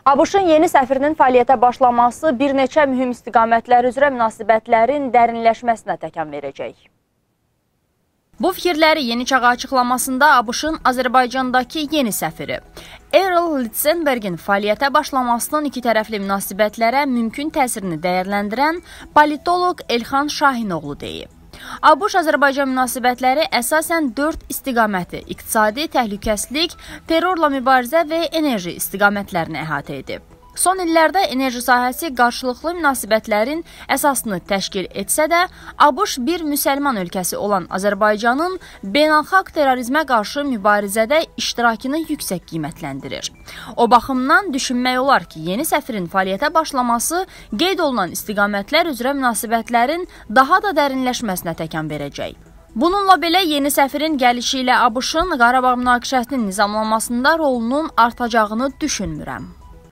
ABŞ-ın yeni səfirinin fəaliyyətə başlaması bir neçə mühüm istiqamətlər üzrə münasibətlərin dərinləşməsinə təkan verəcək. Bu fikirləri Yeni Çağa açıqlamasında ABŞ-ın Azərbaycandakı yeni səfiri Errol Litsenbergin fəaliyyətə başlamasının iki tərəfli münasibətlərə mümkün təsirini dəyərləndirən politoloq Elxan Şahinoğlu deyib. ABŞ-Azərbaycan münasibətləri əsasən 4 istiqaməti, iqtisadi, təhlükəsizlik, terrorla mübarizə və enerji istiqamətlərini əhatə edib. Son illərdə enerji sahəsi qarşılıqlı münasibətlərin əsasını təşkil etsə də, ABŞ bir müsəlman ölkəsi olan Azərbaycanın beynəlxalq terrorizmə qarşı mübarizədə iştirakını yüksək qiymətləndirir. O baxımdan düşünmək olar ki, yeni səfirin fəaliyyətə başlaması qeyd olunan istiqamətlər üzrə münasibətlərin daha da dərinləşməsinə təkan verəcək. Bununla belə yeni səfirin gəlişi ilə ABŞ-ın Qarabağ münaqişəsinin nizamlanmasında rolunun artacağını düşünmürəm.